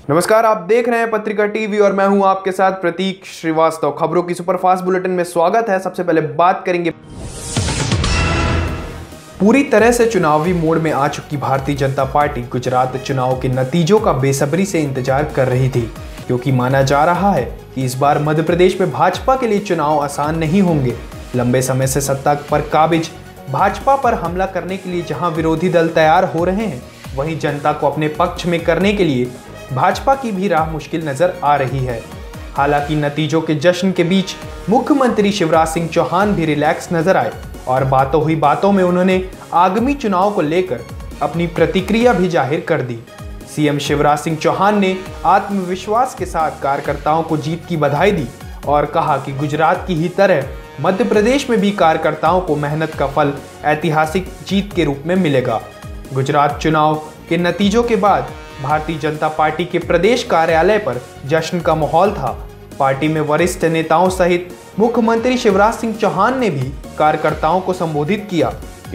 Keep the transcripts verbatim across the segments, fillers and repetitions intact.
नमस्कार, आप देख रहे हैं पत्रिका टीवी और मैं हूं आपके साथ प्रतीक श्रीवास्तव। खबरों की सुपरफास्ट बुलेटिन में स्वागत है। सबसे पहले बात करेंगे, पूरी तरह से चुनावी मोड में आ चुकी भारतीय जनता पार्टी गुजरात चुनाव के नतीजों का बेसब्री से इंतजार कर रही थी, क्योंकि माना जा रहा है कि इस बार मध्य प्रदेश में भाजपा के लिए चुनाव आसान नहीं होंगे। लंबे समय से सत्ता पर काबिज भाजपा पर हमला करने के लिए जहां विरोधी दल तैयार हो रहे हैं, वहीं जनता को अपने पक्ष में करने के लिए भाजपा की भी राह मुश्किल नजर आ रही है। हालांकि नतीजों के जश्न के बीच मुख्यमंत्री शिवराज सिंह चौहान भी रिलैक्स नजर आए और बातों हुई बातों में उन्होंने आगामी चुनाव को लेकर अपनी प्रतिक्रिया भी जाहिर कर दी। सीएम शिवराज सिंह चौहान ने आत्मविश्वास के साथ कार्यकर्ताओं को जीत की बधाई दी और कहा कि गुजरात की ही तरह मध्य प्रदेश में भी कार्यकर्ताओं को मेहनत का फल ऐतिहासिक जीत के रूप में मिलेगा। गुजरात चुनाव के नतीजों के बाद भारतीय जनता पार्टी के प्रदेश कार्यालय पर जश्न का माहौल था। पार्टी में वरिष्ठ नेताओं सहित मुख्यमंत्री शिवराज सिंह चौहान ने भी कार्यकर्ताओं को संबोधित किया।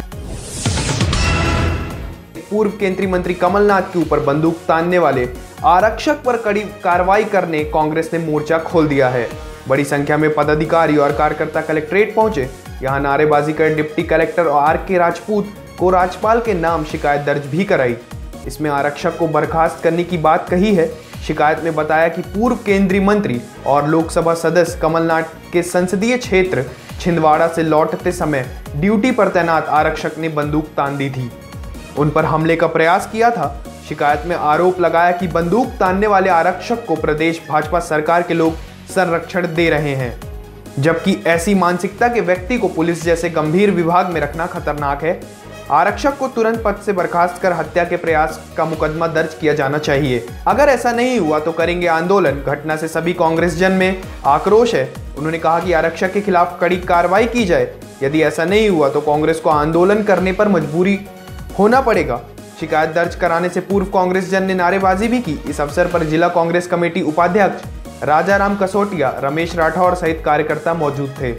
पूर्व केंद्रीय मंत्री कमलनाथ के ऊपर बंदूक तानने वाले आरक्षक पर कड़ी कार्रवाई करने कांग्रेस ने मोर्चा खोल दिया है। बड़ी संख्या में पदाधिकारी और कार्यकर्ता कलेक्ट्रेट पहुंचे। यहां नारेबाजी कर डिप्टी कलेक्टर आर के राजपूत को राज्यपाल के नाम शिकायत दर्ज भी कराई। इसमें आरक्षक को बर्खास्त करने की बात कही है। शिकायत में बताया कि पूर्व केंद्रीय मंत्री और लोकसभा सदस्य कमलनाथ के संसदीय क्षेत्र छिंदवाड़ा से लौटते समय ड्यूटी पर तैनात आरक्षक ने बंदूक तान दी थी, उन पर हमले का प्रयास किया था। शिकायत में आरोप लगाया कि बंदूक तानने वाले आरक्षक को प्रदेश भाजपा सरकार के लोग संरक्षण दे रहे हैं, जबकि ऐसी मानसिकता के व्यक्ति को पुलिस जैसे गंभीर विभाग में रखना खतरनाक है। आरक्षक को तुरंत पद से बर्खास्त कर हत्या के प्रयास का मुकदमा दर्ज किया जाना चाहिए। अगर ऐसा नहीं हुआ तो करेंगे आंदोलन। घटना से सभी कांग्रेस जन में आक्रोश है। उन्होंने कहा कि आरक्षक के खिलाफ कड़ी कार्रवाई की जाए। यदि ऐसा नहीं हुआ तो कांग्रेस को आंदोलन करने पर मजबूरी होना पड़ेगा। शिकायत दर्ज कराने से पूर्व कांग्रेस जन ने नारेबाजी भी की। इस अवसर पर जिला कांग्रेस कमेटी उपाध्यक्ष राजाराम कसोटिया, रमेश राठौर सहित कार्यकर्ता मौजूद थे।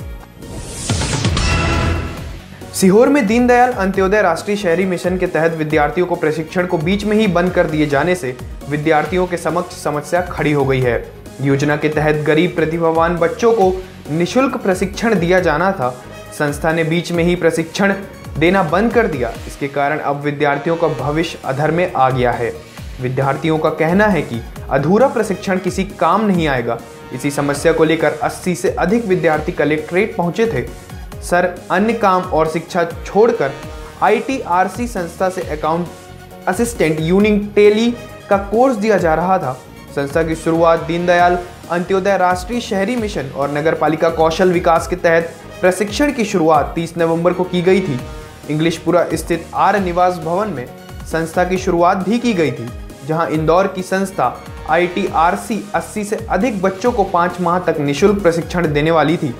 सीहोर में दीनदयाल अंत्योदय राष्ट्रीय शहरी मिशन के तहत विद्यार्थियों को प्रशिक्षण को बीच में ही बंद कर दिए जाने से विद्यार्थियों के समक्ष समस्या खड़ी हो गई है। योजना के तहत गरीब प्रतिभावान बच्चों को निःशुल्क प्रशिक्षण दिया जाना था। संस्था ने बीच में ही प्रशिक्षण देना बंद कर दिया। इसके कारण अब विद्यार्थियों का भविष्य अधर में आ गया है। विद्यार्थियों का कहना है कि अधूरा प्रशिक्षण किसी काम नहीं आएगा। इसी समस्या को लेकर अस्सी से अधिक विद्यार्थी कलेक्ट्रेट पहुंचे थे। सर, अन्य काम और शिक्षा छोड़कर आईटीआरसी संस्था से अकाउंट असिस्टेंट यूनिट टेली का कोर्स दिया जा रहा था। संस्था की शुरुआत दीनदयाल अंत्योदय राष्ट्रीय शहरी मिशन और नगरपालिका कौशल विकास के तहत प्रशिक्षण की शुरुआत तीस नवंबर को की गई थी। इंग्लिशपुरा स्थित आर निवास भवन में संस्था की शुरुआत भी की गई थी, जहां इंदौर की संस्था आईटीआरसी अस्सी से अधिक बच्चों को पाँच माह तक निःशुल्क प्रशिक्षण देने वाली थी।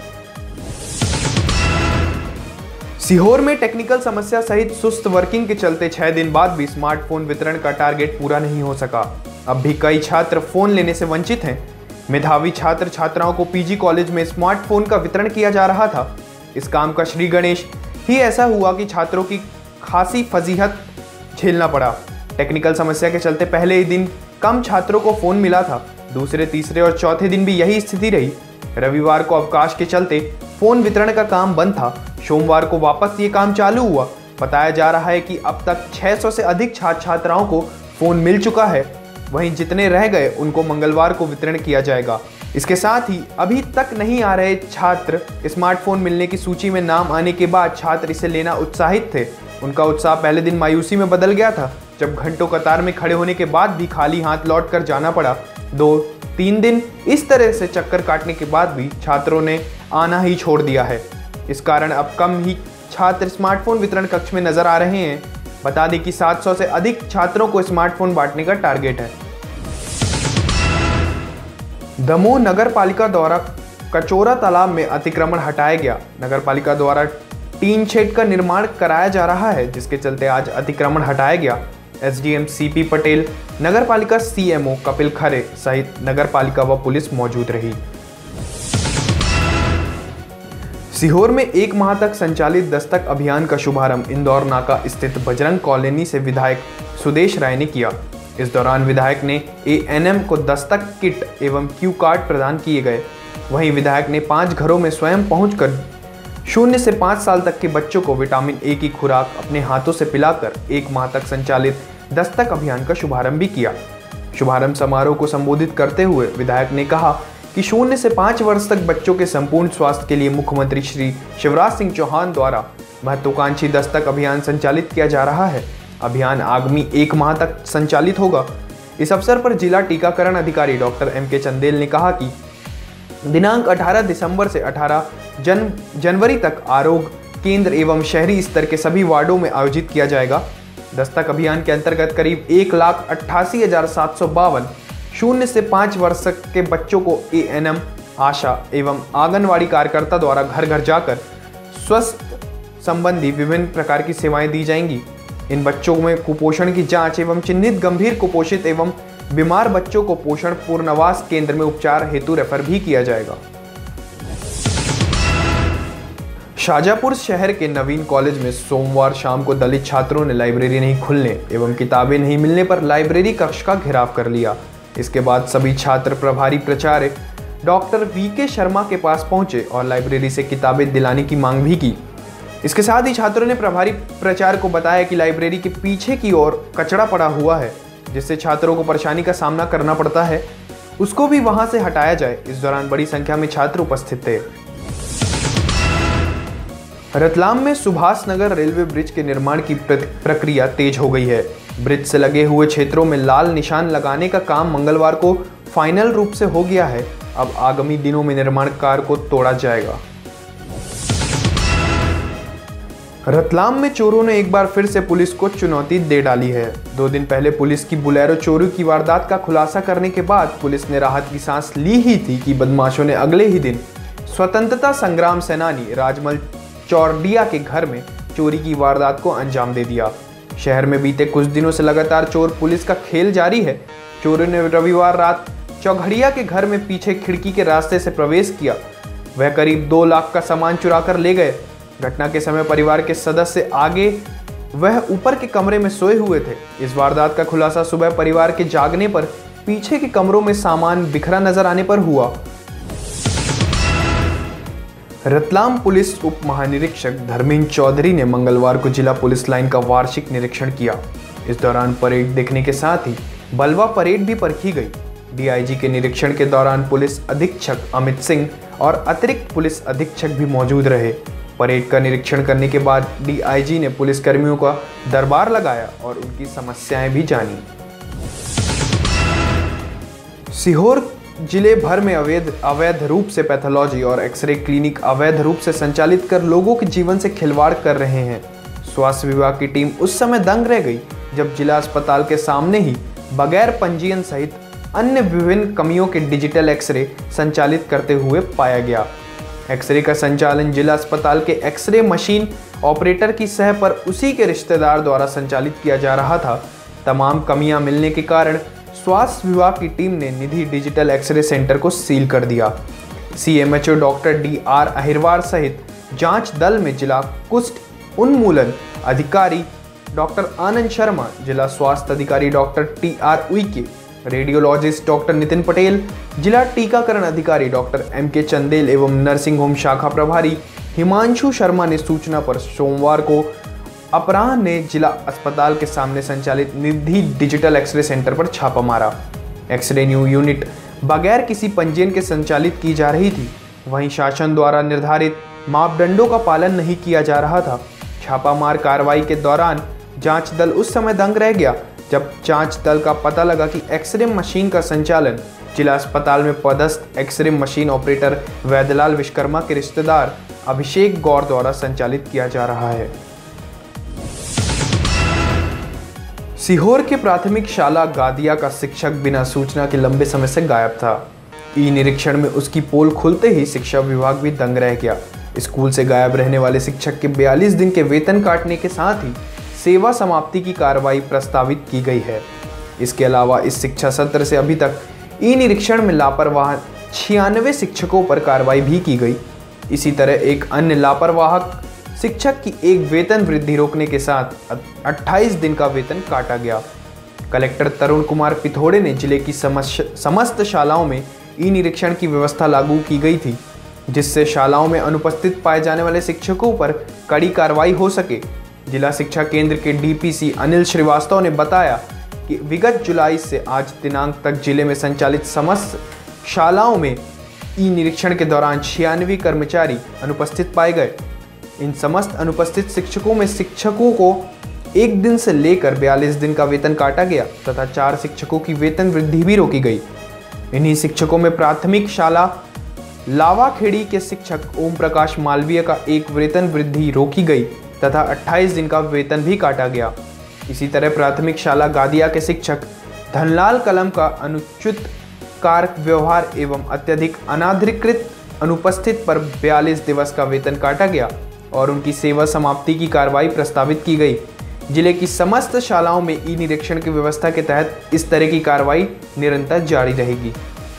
सीहोर में टेक्निकल समस्या सहित सुस्त वर्किंग के चलते छह दिन बाद भी स्मार्टफोन वितरण का टारगेट पूरा नहीं हो सका। अब भी कई छात्र फोन लेने से वंचित हैं। मेधावी छात्र छात्राओं को पीजी कॉलेज में स्मार्टफोन का वितरण किया जा रहा था। इस काम का श्री गणेश ही ऐसा हुआ कि छात्रों की खासी फजीहत झेलना पड़ा। टेक्निकल समस्या के चलते पहले ही दिन कम छात्रों को फोन मिला था। दूसरे, तीसरे और चौथे दिन भी यही स्थिति रही। रविवार को अवकाश के चलते फोन वितरण का काम बंद था। सोमवार को वापस ये काम चालू हुआ। बताया जा रहा है कि अब तक छह सौ से अधिक छात्र छात्राओं को फोन मिल चुका है। वहीं जितने रह गए उनको मंगलवार को वितरण किया जाएगा। इसके साथ ही अभी तक नहीं आ रहे छात्र स्मार्टफोन मिलने की सूची में नाम आने के बाद छात्र इसे लेना उत्साहित थे। उनका उत्साह पहले दिन मायूसी में बदल गया था, जब घंटों कतार में खड़े होने के बाद भी खाली हाथ लौट कर जाना पड़ा। दो तीन दिन इस तरह से चक्कर काटने के बाद भी छात्रों ने आना ही छोड़ दिया है। इस कारण अब कम ही छात्र स्मार्टफोन वितरण कक्ष में नजर आ रहे हैं। बता दें कि सात सौ से अधिक छात्रों को स्मार्टफोन बांटने का टारगेट है। दमोह नगर पालिका द्वारा कचोरा तालाब में अतिक्रमण हटाया गया। नगर पालिका द्वारा टीन शेड का निर्माण कराया जा रहा है, जिसके चलते आज अतिक्रमण हटाया गया। एसडीएम सीपी पटेल, नगर पालिका सीएमओ कपिल खरे सहित नगर पालिका व पुलिस मौजूद रही। सीहोर में एक माह तक संचालित दस्तक अभियान का शुभारंभ इंदौर नाका स्थित बजरंग कॉलोनी से विधायक सुदेश राय ने किया। इस दौरान विधायक ने ए एन एम को दस्तक किट एवं क्यू कार्ड प्रदान किए गए। वहीं विधायक ने पांच घरों में स्वयं पहुंचकर शून्य से पाँच साल तक के बच्चों को विटामिन ए की खुराक अपने हाथों से पिलाकर एक माह तक संचालित दस्तक अभियान का शुभारंभ भी किया। शुभारंभ समारोह को संबोधित करते हुए विधायक ने कहा कि शून्य से पाँच वर्ष तक बच्चों के संपूर्ण स्वास्थ्य के लिए मुख्यमंत्री श्री शिवराज सिंह चौहान द्वारा महत्वाकांक्षी दस्तक अभियान संचालित किया जा रहा है। अभियान आगामी एक माह तक संचालित होगा। इस अवसर पर जिला टीकाकरण अधिकारी डॉक्टर एम के चंदेल ने कहा कि दिनांक अठारह दिसंबर से अठारह जन जनवरी तक आरोग्य केंद्र एवं शहरी स्तर के सभी वार्डों में आयोजित किया जाएगा। दस्तक अभियान के अंतर्गत करीब एक लाख अट्ठासी हजार सात सौ बावन शून्य से पाँच वर्ष के बच्चों को ए एन एम, आशा एवं आंगनवाड़ी कार्यकर्ता द्वारा घर घर जाकर स्वास्थ्य संबंधी विभिन्न प्रकार की सेवाएं दी जाएंगी। इन बच्चों में कुपोषण की जांच एवं चिन्हित गंभीर कुपोषित एवं बीमार बच्चों को पोषण पूर्णावास केंद्र में उपचार हेतु रेफर भी किया जाएगा। शाजापुर शहर के नवीन कॉलेज में सोमवार शाम को दलित छात्रों ने लाइब्रेरी नहीं खुलने एवं किताबें नहीं मिलने पर लाइब्रेरी कक्ष का घेराव कर लिया। इसके बाद सभी छात्र प्रभारी प्राचार्य डॉक्टर वी के शर्मा के पास पहुंचे और लाइब्रेरी से किताबें दिलाने की मांग भी की। इसके साथ ही छात्रों ने प्रभारी प्राचार्य को बताया कि लाइब्रेरी के पीछे की ओर कचरा पड़ा हुआ है, जिससे छात्रों को परेशानी का सामना करना पड़ता है, उसको भी वहां से हटाया जाए। इस दौरान बड़ी संख्या में छात्र उपस्थित थे। रतलाम में सुभाष नगर रेलवे ब्रिज के निर्माण की प्रक्रिया तेज हो गई है। ब्रिज से लगे हुए क्षेत्रों में लाल निशान लगाने का काम मंगलवार को फाइनल रूप से हो गया है। अब आगामी दिनों में निर्माण कार्य को तोड़ा जाएगा। रतलाम में चोरों ने एक बार फिर से पुलिस को चुनौती दे डाली है। दो दिन पहले पुलिस की बुलेरो चोरी की वारदात का खुलासा करने के बाद पुलिस ने राहत की सांस ली ही थी कि बदमाशों ने अगले ही दिन स्वतंत्रता संग्राम सेनानी राजमल चौरडिया के घर में चोरी की वारदात को अंजाम दे दिया। शहर में बीते कुछ दिनों से लगातार चोर पुलिस का खेल जारी है। चोरों ने रविवार रात चौघड़िया के घर में पीछे खिड़की के रास्ते से प्रवेश किया। वह करीब दो लाख का सामान चुरा कर ले गए। घटना के समय परिवार के सदस्य आगे वह ऊपर के कमरे में सोए हुए थे। इस वारदात का खुलासा सुबह परिवार के जागने पर पीछे के कमरों में सामान बिखरा नजर आने पर हुआ। रतलाम पुलिस उप महानिरीक्षक धर्मेंद्र चौधरी ने मंगलवार को जिला पुलिस लाइन का वार्षिक निरीक्षण किया। इस दौरान परेड देखने के साथ ही बलवा परेड भी परखी गई। डी आई जी के निरीक्षण के दौरान पुलिस अधीक्षक अमित सिंह और अतिरिक्त पुलिस अधीक्षक भी मौजूद रहे। परेड का निरीक्षण करने के बाद डी आई जी ने पुलिस कर्मियों का दरबार लगाया और उनकी समस्याएं भी जानी। सीहोर जिले भर में अवैध अवैध रूप से पैथोलॉजी और एक्सरे क्लिनिक अवैध रूप से संचालित कर लोगों के जीवन से खिलवाड़ कर रहे हैं। स्वास्थ्य विभाग की टीम उस समय दंग रह गई जब जिला अस्पताल के सामने ही बगैर पंजीयन सहित अन्य विभिन्न कमियों के डिजिटल एक्सरे संचालित करते हुए पाया गया। एक्सरे का संचालन जिला अस्पताल के एक्सरे मशीन ऑपरेटर की सह पर उसी के रिश्तेदार द्वारा संचालित किया जा रहा था। तमाम कमियां मिलने के कारण स्वास्थ्य विभाग की टीम ने निधि डिजिटल एक्सरे सेंटर को सील कर दिया। C M H O doctor D R Ahirwar सहित जांच दल में जिला कुष्ठ उन्मूलन अधिकारी डॉक्टर आनंद शर्मा, जिला स्वास्थ्य अधिकारी doctor T R Uikey, radiologist doctor Nitin Patel, जिला टीकाकरण अधिकारी डॉक्टर एम के चंदेल एवं नर्सिंग होम शाखा प्रभारी हिमांशु शर्मा ने सूचना पर सोमवार को अपराह्न ने जिला अस्पताल के सामने संचालित निधि डिजिटल एक्सरे सेंटर पर छापा मारा। एक्सरे न्यू यूनिट बगैर किसी पंजीयन के संचालित की जा रही थी। वहीं शासन द्वारा निर्धारित मापदंडों का पालन नहीं किया जा रहा था। छापामार कार्रवाई के दौरान जांच दल उस समय दंग रह गया जब जांच दल का पता लगा कि एक्सरे मशीन का संचालन जिला अस्पताल में पदस्थ x-ray machine operator Vaidyalal Vishwakarma के रिश्तेदार अभिषेक गौर द्वारा संचालित किया जा रहा है। सीहोर के प्राथमिक शाला गादिया का शिक्षक बिना सूचना के लंबे समय से गायब था। ई निरीक्षण में उसकी पोल खुलते ही शिक्षा विभाग भी दंग रह गया। स्कूल से गायब रहने वाले शिक्षक के बयालीस दिन के वेतन काटने के साथ ही सेवा समाप्ति की कार्रवाई प्रस्तावित की गई है। इसके अलावा इस शिक्षा सत्र से अभी तक ई निरीक्षण में लापरवाह छियानवे शिक्षकों पर कार्रवाई भी की गई। इसी तरह एक अन्य लापरवाह शिक्षक की एक वेतन वृद्धि रोकने के साथ अट्ठाईस दिन का वेतन काटा गया। कलेक्टर तरुण कुमार पिथोड़े ने जिले की समस्त शालाओं में ई निरीक्षण की व्यवस्था लागू की गई थी, जिससे शालाओं में अनुपस्थित पाए जाने वाले शिक्षकों पर कड़ी कार्रवाई हो सके। जिला शिक्षा केंद्र के डीपीसी अनिल श्रीवास्तव ने बताया कि विगत जुलाई से आज दिनांक तक जिले में संचालित समस्त शालाओं में ई निरीक्षण के दौरान छियानवे कर्मचारी अनुपस्थित पाए गए। इन समस्त अनुपस्थित शिक्षकों में शिक्षकों को एक दिन से लेकर बयालीस दिन का वेतन काटा गया तथा चार शिक्षकों की वेतन वृद्धि भी रोकी गई। इन्हीं शिक्षकों में प्राथमिक शाला लावाखेड़ी के शिक्षक ओम प्रकाश मालवीय का एक वेतन वृद्धि रोकी गई तथा अट्ठाईस दिन का वेतन भी काटा गया। इसी तरह प्राथमिक शाला गादिया के शिक्षक धनलाल कलम का अनुचित कार्य व्यवहार एवं अत्यधिक अनाधिकृत अनुपस्थित पर बयालीस दिवस का वेतन काटा गया और उनकी सेवा समाप्ति की कार्रवाई प्रस्तावित की गई। जिले की समस्त शालाओं में ई निरीक्षण की व्यवस्था के तहत इस तरह की कार्रवाई निरंतर जारी रहेगी।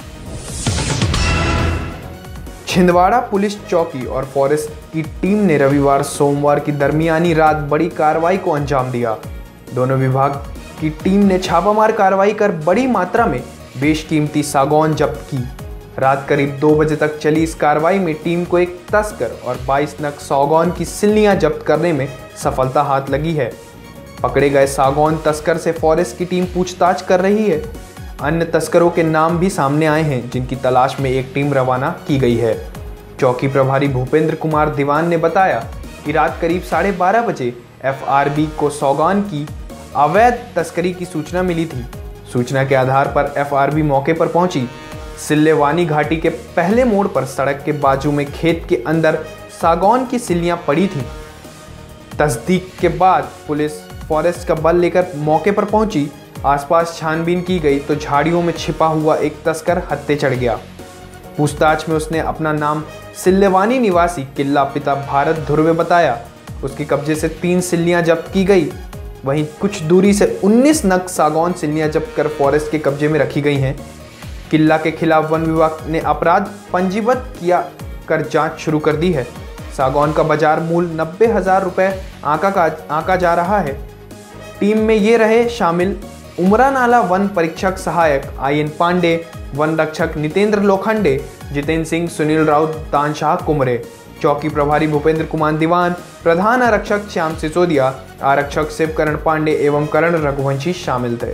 छिंदवाड़ा पुलिस चौकी और फॉरेस्ट की टीम ने रविवार सोमवार की दरमियानी रात बड़ी कार्रवाई को अंजाम दिया। दोनों विभाग की टीम ने छापामार कार्रवाई कर बड़ी मात्रा में बेशकीमती सागौन जब्त की। रात करीब दो बजे तक चली इस कार्रवाई में टीम को एक तस्कर और बाईस नग सागौन की सिल्लियां जब्त करने में सफलता हाथ लगी है। पकड़े गए सागौन तस्कर से फॉरेस्ट की टीम पूछताछ कर रही है। अन्य तस्करों के नाम भी सामने आए हैं, जिनकी तलाश में एक टीम रवाना की गई है। चौकी प्रभारी भूपेंद्र कुमार दीवान ने बताया कि रात करीब साढ़े बारह बजे एफआरबी को सागौन की अवैध तस्करी की सूचना मिली थी। सूचना के आधार पर एफआरबी मौके पर पहुंची। सिल्लेवानी घाटी के पहले मोड़ पर सड़क के बाजू में खेत के अंदर सागौन की सिल्लियां पड़ी थी। तस्दीक के बाद पुलिस फॉरेस्ट का बल लेकर मौके पर पहुंची। आसपास छानबीन की गई तो झाड़ियों में छिपा हुआ एक तस्कर हत्थे चढ़ गया। पूछताछ में उसने अपना नाम सिल्लेवानी निवासी किल्ला पिता भारत ध्रुवे बताया। उसके कब्जे से तीन सिल्लियां जब्त की गई। वहीं कुछ दूरी से उन्नीस नग सागौन सिल्लियां जब्त कर फॉरेस्ट के कब्जे में रखी गई हैं। किल्ला के खिलाफ वन विभाग ने अपराध पंजीबद्ध किया कर जांच शुरू कर दी है। सागौन का बाजार मूल्य नब्बे हजार रुपये आंका का आंका जा रहा है। टीम में ये रहे शामिल उमरा नाला वन परीक्षक सहायक आयन पांडे, वन रक्षक नितेंद्र लोखंडे, जितेंद्र सिंह, सुनील राउत, तानशाह कुमरे, चौकी प्रभारी भूपेंद्र कुमार दीवान, प्रधान आरक्षक श्याम सिसोदिया, आरक्षक शिवकरण पांडे एवं करण रघुवंशी शामिल थे।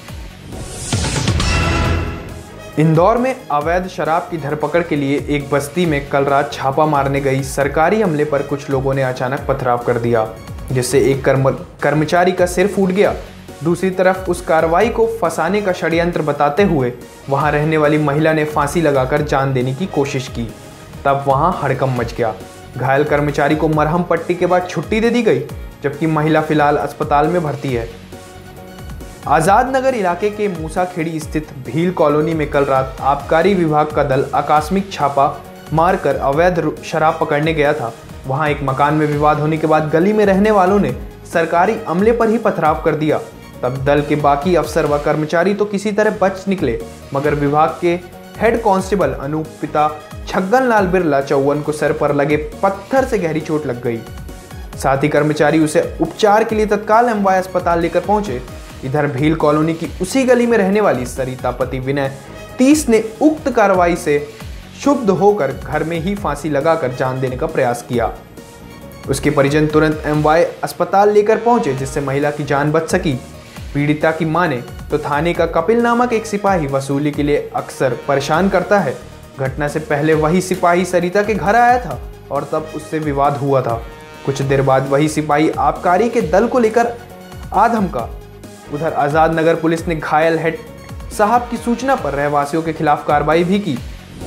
इंदौर में अवैध शराब की धरपकड़ के लिए एक बस्ती में कल रात छापा मारने गई सरकारी अमले पर कुछ लोगों ने अचानक पथराव कर दिया, जिससे एक कर्म कर्मचारी का सिर फूट गया। दूसरी तरफ उस कार्रवाई को फंसाने का षड्यंत्र बताते हुए वहां रहने वाली महिला ने फांसी लगाकर जान देने की कोशिश की। तब वहां हड़कंप मच गया। घायल कर्मचारी को मरहम पट्टी के बाद छुट्टी दे दी गई, जबकि महिला फिलहाल अस्पताल में भर्ती है। आजाद नगर इलाके के मूसाखेड़ी स्थित भील कॉलोनी में कल रात आबकारी विभाग का दल आकस्मिक छापा मारकर अवैध शराब पकड़ने गया था। वहां एक मकान में विवाद होने के बाद गली में रहने वालों ने सरकारी अमले पर ही पथराव कर दिया। तब दल के बाकी अफसर व कर्मचारी तो किसी तरह बच निकले, मगर विभाग के हेड कांस्टेबल अनूप पिता छगन लाल बिरला चौवन को सर पर लगे पत्थर से गहरी चोट लग गई। साथ ही कर्मचारी उसे उपचार के लिए तत्काल एमवाय अस्पताल लेकर पहुंचे। इधर भील कॉलोनी की उसी गली में रहने वाली सरिता पति विनय तीस ने उक्त कार्रवाई से क्षुब्ध होकर घर में ही फांसी लगाकर जान देने का प्रयास किया। उसके परिजन तुरंत एमवाय अस्पताल लेकर पहुंचे, जिससे महिला की जान बच सकी। पीड़िता की माने तो थाने का कपिल नामक एक सिपाही वसूली के लिए अक्सर परेशान करता है। घटना से पहले वही सिपाही सरिता के घर आया था और तब उससे विवाद हुआ था। कुछ देर बाद वही सिपाही आबकारी के दल को लेकर आ धमका। उधर आजाद नगर पुलिस ने घायल हेड साहब की सूचना पर रहवासियों के खिलाफ कार्रवाई भी की।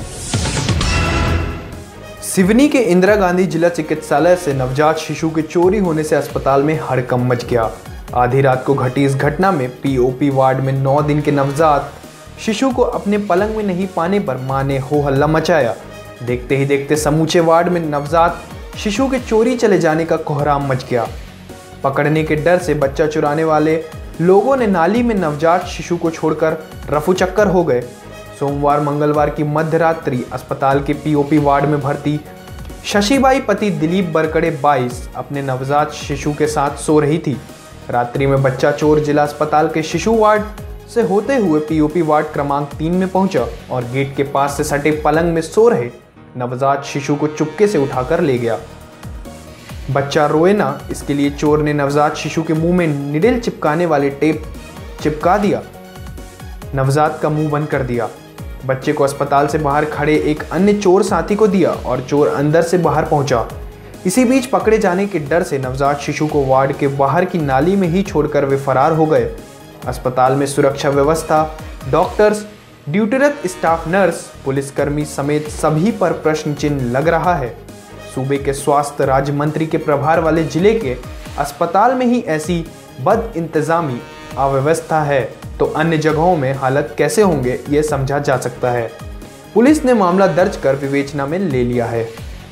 सिवनी के इंदिरा गांधी जिला चिकित्सालय से नवजात शिशु के चोरी होने से अस्पताल में हड़कंप मच गया। आधी रात को घटी इस घटना में पीओपी वार्ड में नौ दिन के नवजात शिशु को अपने पलंग में नहीं पाने पर मां ने हो हल्ला मचाया। देखते ही देखते समूचे वार्ड में नवजात शिशु के चोरी चले जाने का कोहराम मच गया। पकड़ने के डर से बच्चा चुराने वाले लोगों ने नाली में नवजात शिशु को छोड़कर रफूचक्कर हो गए। सोमवार मंगलवार की मध्य रात्रि अस्पताल के पीओपी वार्ड में भर्ती शशिबाई पति दिलीप बरकड़े बाईस अपने नवजात शिशु के साथ सो रही थी। रात्रि में बच्चा चोर जिला अस्पताल के शिशु वार्ड से होते हुए पीओपी वार्ड क्रमांक तीन में पहुंचा और गेट के पास से सटे पलंग में सो रहे नवजात शिशु को चुपके से उठाकर ले गया। बच्चा रोए ना, इसके लिए चोर ने नवजात शिशु के मुंह में निडल चिपकाने वाले टेप चिपका दिया। नवजात का मुंह बंद कर दिया। बच्चे को अस्पताल से बाहर खड़े एक अन्य चोर साथी को दिया और चोर अंदर से बाहर पहुंचा। इसी बीच पकड़े जाने के डर से नवजात शिशु को वार्ड के बाहर की नाली में ही छोड़कर वे फरार हो गए। अस्पताल में सुरक्षा व्यवस्था, डॉक्टर्स, ड्यूटीरत स्टाफ नर्स, पुलिसकर्मी समेत सभी पर प्रश्न चिन्ह लग रहा है। सूबे के स्वास्थ्य राज्य मंत्री के प्रभार वाले जिले के अस्पताल में ही ऐसी बद इंतजामी अव्यवस्था है तो अन्य जगहों में हालत कैसे होंगे ये समझा जा सकता है। पुलिस ने मामला दर्ज कर विवेचना में ले लिया है।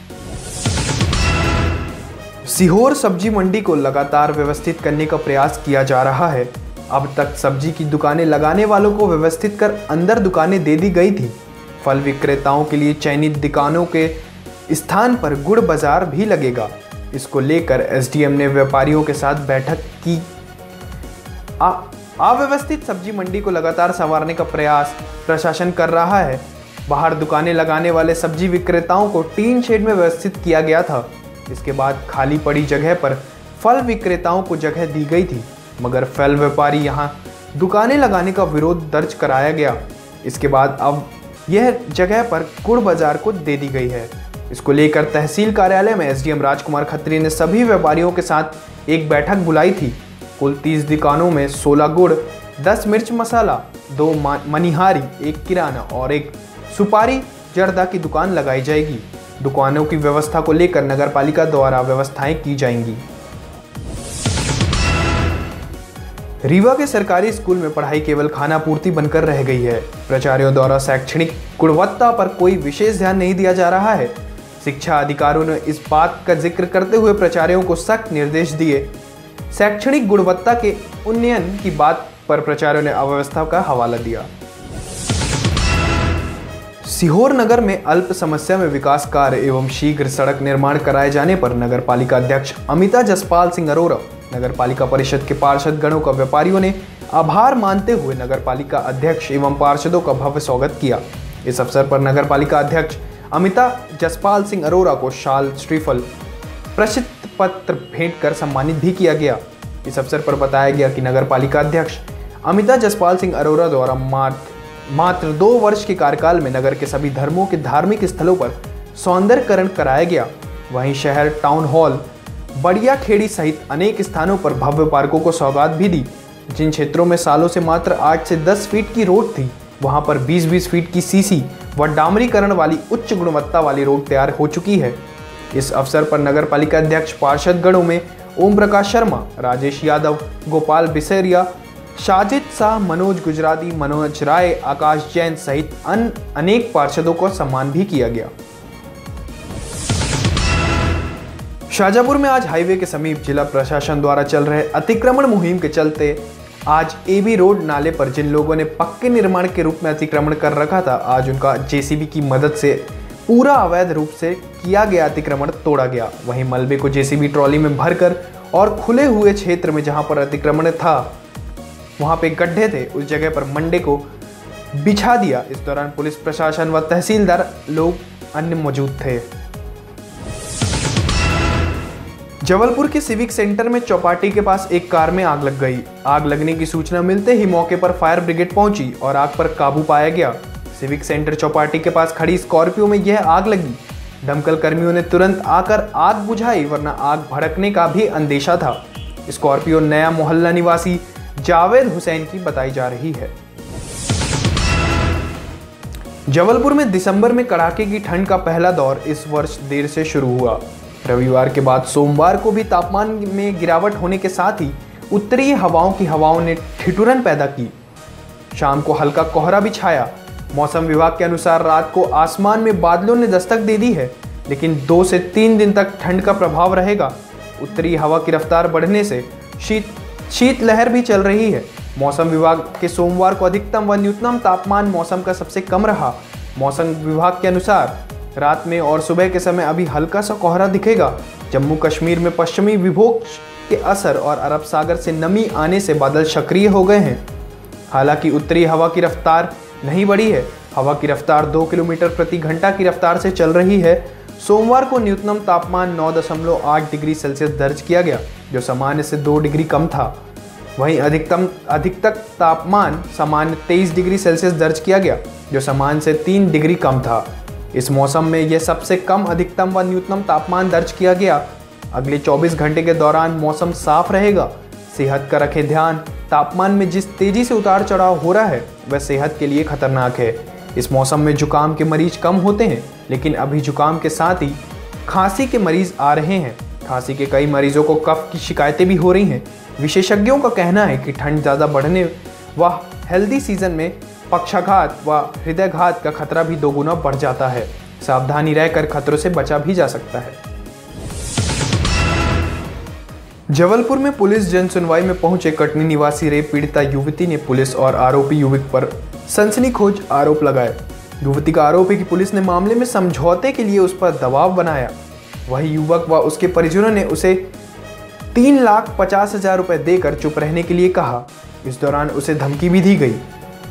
सीहोर सब्जी मंडी को लगातार व्यवस्थित करने का प्रयास किया जा रहा है। अब तक सब्जी की दुकानें लगाने वालों को व्यवस्थित कर अंदर दुकानें दे दी गई थी। फल विक्रेताओं के लिए चयनित दुकानों के स्थान पर गुड़ बाजार भी लगेगा। इसको लेकर एसडीएम ने व्यापारियों के साथ बैठक की। अव्यवस्थित सब्जी मंडी को लगातार संवारने का प्रयास प्रशासन कर रहा है। बाहर दुकानें लगाने वाले सब्जी विक्रेताओं को टीन शेड में व्यवस्थित किया गया था। इसके बाद खाली पड़ी जगह पर फल विक्रेताओं को जगह दी गई थी, मगर फल व्यापारी यहां दुकानें लगाने का विरोध दर्ज कराया गया। इसके बाद अब यह जगह पर गुड़ बाजार को दे दी गई है। इसको लेकर तहसील कार्यालय में एसडीएम राजकुमार खत्री ने सभी व्यापारियों के साथ एक बैठक बुलाई थी। कुल तीस दुकानों में सोलह गुड़, दस मिर्च मसाला, दो मनिहारी, एक किराना और एक सुपारी जर्दा की दुकान लगाई जाएगी। दुकानों की व्यवस्था को लेकर नगरपालिका द्वारा व्यवस्थाएं की जाएंगी। रीवा के सरकारी स्कूल में पढ़ाई केवल खाना पूर्ति बनकर रह गई है। प्राचार्यों द्वारा शैक्षणिक गुणवत्ता पर कोई विशेष ध्यान नहीं दिया जा रहा है। शिक्षा अधिकारियों ने इस बात का जिक्र करते हुए प्राचार्यों को सख्त निर्देश दिए। शैक्षणिक गुणवत्ता के उन्नयन की बात पर प्राचार्यों ने अव्यवस्था का हवाला दिया। सीहोर नगर में अल्प समस्या में विकास कार्य एवं शीघ्र सड़क निर्माण कराए जाने पर नगरपालिका अध्यक्ष अमिता जसपाल सिंह अरोरा, नगरपालिका परिषद के पार्षद गणों का व्यापारियों ने आभार मानते हुए नगरपालिका अध्यक्ष एवं पार्षदों का भव्य स्वागत किया। इस अवसर पर नगरपालिका अध्यक्ष अमिता जसपाल सिंह अरोरा को शाल, श्रीफल, प्रशस्ति पत्र भेंट कर सम्मानित भी किया गया। इस अवसर पर बताया गया कि नगरपालिका अध्यक्ष अमिता जसपाल सिंह अरोरा द्वारा मात्र मात्र दो वर्ष के कार्यकाल में नगर के सभी धर्मों के धार्मिक स्थलों पर सौंदर्यकरण कराया गया। वहीं शहर, टाउन हॉल, बढ़िया खेड़ी सहित अनेक स्थानों पर भव्य पार्कों को सौगात भी दी। जिन क्षेत्रों में सालों से मात्र आठ से दस फीट की रोड थी, वहां पर बीस बीस फीट की सीसी व डामरीकरण वाली उच्च गुणवत्ता वाली रोड तैयार हो चुकी है। इस अवसर पर नगरपालिका अध्यक्ष पार्षद गणों में ओम प्रकाश शर्मा, राजेश यादव, गोपाल बिसेरिया, शाजिद शाह, मनोज गुजराती, मनोज राय, आकाश जैन सहित अन्य अनेक पार्षदों को सम्मान भी किया गया। शाजापुर में आज हाईवे के समीप जिला प्रशासन द्वारा चल रहे अतिक्रमण मुहिम के चलते आज एबी रोड नाले पर जिन लोगों ने पक्के निर्माण के रूप में अतिक्रमण कर रखा था, आज उनका जेसीबी की मदद से पूरा अवैध रूप से किया गया अतिक्रमण तोड़ा गया। वहीं मलबे को जेसीबी ट्रॉली में भरकर और खुले हुए क्षेत्र में जहां पर अतिक्रमण था, वहां पे गड्ढे थे, उस जगह पर मंडे को बिछा दिया। इस दौरान पुलिस प्रशासन व तहसीलदार लोग अन्य मौजूद थे। जबलपुर के सिविक सेंटर में चौपाटी के पास एक कार में आग लग गई। आग लगने की सूचना मिलते ही मौके पर फायर ब्रिगेड पहुंची और आग पर काबू पाया गया। सिविक सेंटर चौपाटी के पास खड़ी स्कॉर्पियो में यह आग लगी। दमकल कर्मियों ने तुरंत आकर आग बुझाई, वरना आग भड़कने का भी अंदेशा था। स्कॉर्पियो नया मोहल्ला निवासी जावेद हुसैन की बताई जा रही है। जबलपुर में दिसंबर में कड़ाके की ठंड का पहला दौर इस वर्ष देर से शुरू हुआ। रविवार के बाद सोमवार को भी तापमान में गिरावट होने के साथ ही उत्तरी हवाओं की हवाओं ने ठिठुरन पैदा की। शाम को हल्का कोहरा भी छाया। मौसम विभाग के अनुसार रात को आसमान में बादलों ने दस्तक दे दी है, लेकिन दो से तीन दिन तक ठंड का प्रभाव रहेगा। उत्तरी हवा की रफ्तार बढ़ने से शीत शीतलहर भी चल रही है। मौसम विभाग के सोमवार को अधिकतम व न्यूनतम तापमान मौसम का सबसे कम रहा। मौसम विभाग के अनुसार रात में और सुबह के समय अभी हल्का सा कोहरा दिखेगा। जम्मू कश्मीर में पश्चिमी विक्षोभ के असर और अरब सागर से नमी आने से बादल सक्रिय हो गए हैं। हालांकि उत्तरी हवा की रफ्तार नहीं बढ़ी है। हवा की रफ्तार दो किलोमीटर प्रति घंटा की रफ्तार से चल रही है। सोमवार को न्यूनतम तापमान नौ दशमलव आठ डिग्री सेल्सियस दर्ज किया गया, जो सामान्य से दो डिग्री कम था। वहीं अधिकतम अधिकतम तापमान सामान्य तेईस डिग्री सेल्सियस दर्ज किया गया, जो सामान्य से तीन डिग्री कम था। इस मौसम में यह सबसे कम अधिकतम व न्यूनतम तापमान दर्ज किया गया। अगले चौबीस घंटे के दौरान मौसम साफ रहेगा। सेहत का रखें ध्यान। तापमान में जिस तेजी से उतार चढ़ाव हो रहा है वह सेहत के लिए खतरनाक है। इस मौसम में जुकाम के मरीज कम होते हैं, लेकिन अभी जुकाम के साथ ही खांसी के मरीज आ रहे हैं। खांसी के कई मरीजों को कफ की शिकायतें भी हो रही हैं। विशेषज्ञों का कहना है कि ठंड ज़्यादा बढ़ने व हेल्दी सीजन में पक्षाघात व हृदयघात का खतरा भी दोगुना बढ़ जाता है। सावधानी रहकर खतरों से बचा भी जा सकता है। जबलपुर में पुलिस जन सुनवाई में पहुंचे कटनी निवासी रेप पीड़िता युवती ने पुलिस और आरोपी युवक पर सनसनीखेज आरोप लगाए। युवती का आरोप है कि पुलिस ने मामले में समझौते के लिए उस पर दबाव बनाया। वही युवक व उसके परिजनों ने उसे तीन लाख पचास हजार रुपए देकर चुप रहने के लिए कहा। इस दौरान उसे धमकी भी दी गई।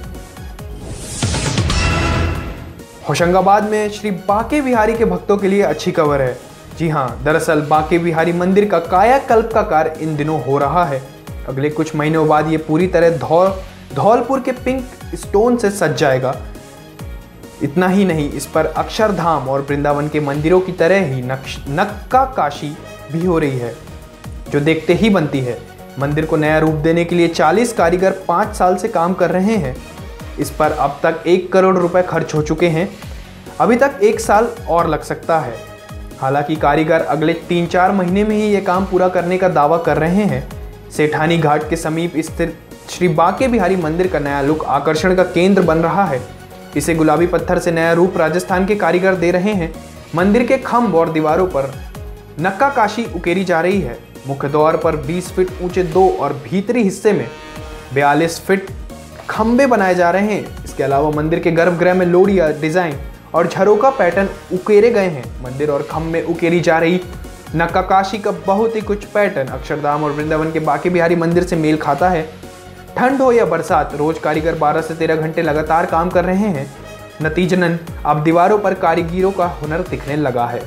होशंगाबाद में श्री बांके बिहारी के भक्तों के लिए अच्छी खबर है। जी हां, दरअसल बांके बिहारी मंदिर का कायाकल्प का कार्य इन दिनों हो रहा है। अगले कुछ महीनों बाद ये पूरी तरह धौल धौलपुर के पिंक स्टोन से सज जाएगा। इतना ही नहीं, इस पर अक्षरधाम और वृंदावन के मंदिरों की तरह ही नक्का काशी भी हो रही है, जो देखते ही बनती है। मंदिर को नया रूप देने के लिए चालीस कारीगर पाँच साल से काम कर रहे हैं। इस पर अब तक एक करोड़ रुपए खर्च हो चुके हैं। अभी तक एक साल और लग सकता है। हालांकि कारीगर अगले तीन चार महीने में ही ये काम पूरा करने का दावा कर रहे हैं। सेठानी घाट के समीप स्थित श्री बांके बिहारी मंदिर का नया लुक आकर्षण का केंद्र बन रहा है। इसे गुलाबी पत्थर से नया रूप राजस्थान के कारीगर दे रहे हैं। मंदिर के खम्भ और दीवारों पर नक्काकाशी उकेरी जा रही है। मुख्य द्वार पर बीस फीट ऊंचे दो और भीतरी हिस्से में बयालीस फीट खंबे बनाए जा रहे हैं। इसके अलावा मंदिर के गर्भगृह में लोडिया डिजाइन और झरोका पैटर्न उकेरे गए हैं। मंदिर और खम्भ में उकेरी जा रही नक्काकाशी का बहुत ही कुछ पैटर्न अक्षरधाम और वृंदावन के बांके बिहारी मंदिर से मेल खाता है। ठंड हो या बरसात, रोज कारीगर बारह से तेरह घंटे लगातार काम कर रहे हैं। नतीजतन अब दीवारों पर कारीगरों का हुनर दिखने लगा है।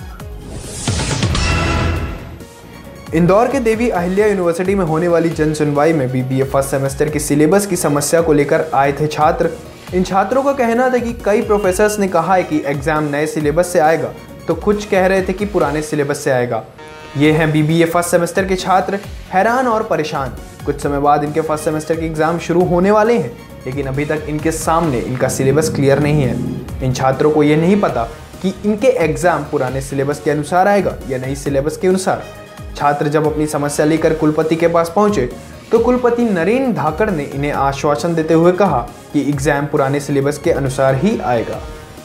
इंदौर के देवी अहिल्या यूनिवर्सिटी में होने वाली जन सुनवाई में बीबीए फर्स्ट सेमेस्टर के सिलेबस की समस्या को लेकर आए थे छात्र। इन छात्रों का कहना था कि कई प्रोफेसर्स ने कहा है कि एग्जाम नए सिलेबस से आएगा, तो कुछ कह रहे थे कि पुराने सिलेबस से आएगा। ये हैं बीबीए फर्स्ट सेमेस्टर के छात्र, हैरान और परेशान। कुछ समय बाद इनके फर्स्ट सेमेस्टर के एग्जाम शुरू होने वाले हैं, लेकिन अभी तक इनके सामने इनका सिलेबस क्लियर नहीं है। इन छात्रों को ये नहीं पता कि इनके एग्जाम पुराने सिलेबस के अनुसार आएगा या नई सिलेबस के अनुसार। छात्र जब अपनी समस्या लेकर कुलपति के पास पहुंचे तो कुलपति नरेंद्र धाकड़ ने इन्हें आश्वासन देते हुए कहा कि एग्जाम पुराने सिलेबस के अनुसार ही आएगा।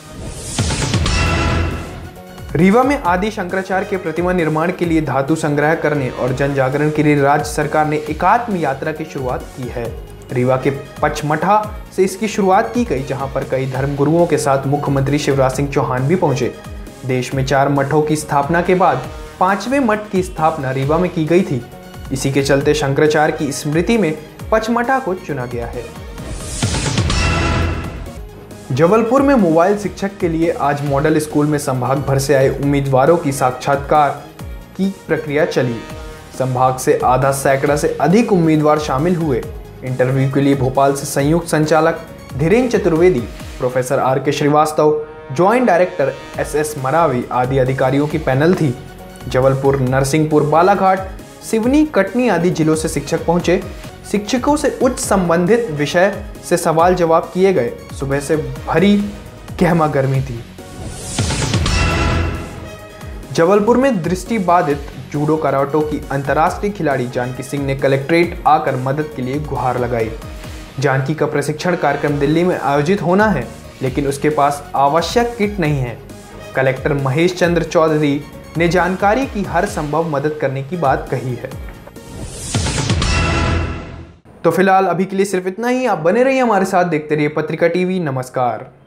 रीवा में आदि शंकराचार्य के प्रतिमा निर्माण के लिए धातु संग्रह करने और जन जागरण के लिए राज्य सरकार ने एकात्म यात्रा की शुरुआत की है। रीवा के पचमढ़ा से इसकी शुरुआत की गई, जहां पर कई धर्मगुरुओं के साथ मुख्यमंत्री शिवराज सिंह चौहान भी पहुंचे। देश में चार मठों की स्थापना के बाद पांचवें मठ की स्थापना रीवा में की गई थी। इसी के चलते शंकराचार्य की स्मृति में पचमढ़ा को चुना गया है। जबलपुर में मोबाइल शिक्षक के लिए आज मॉडल स्कूल में संभाग भर से आए उम्मीदवारों की साक्षात्कार की प्रक्रिया चली। संभाग से आधा सैकड़ा से अधिक उम्मीदवार शामिल हुए। इंटरव्यू के लिए भोपाल से संयुक्त संचालक Dhirendra Chaturvedi, professor R K Srivastava, joint director S S Maravi आदि अधिकारियों की पैनल थी। जबलपुर, नरसिंहपुर, बालाघाट, सिवनी, कटनी आदि जिलों से शिक्षक पहुंचे। शिक्षकों से उच्च संबंधित विषय से सवाल जवाब किए गए। सुबह से भरी गहमा गर्मी थी। जबलपुर में दृष्टिबाधित जूडो कराटे की अंतर्राष्ट्रीय खिलाड़ी जानकी सिंह ने कलेक्ट्रेट आकर मदद के लिए गुहार लगाई। जानकी का प्रशिक्षण कार्यक्रम दिल्ली में आयोजित होना है, लेकिन उसके पास आवश्यक किट नहीं है। कलेक्टर महेश चंद्र चौधरी ने जानकारी की हर संभव मदद करने की बात कही है। तो फिलहाल अभी के लिए सिर्फ इतना ही। आप बने रहिए हमारे साथ, देखते रहिए पत्रिका टीवी। नमस्कार।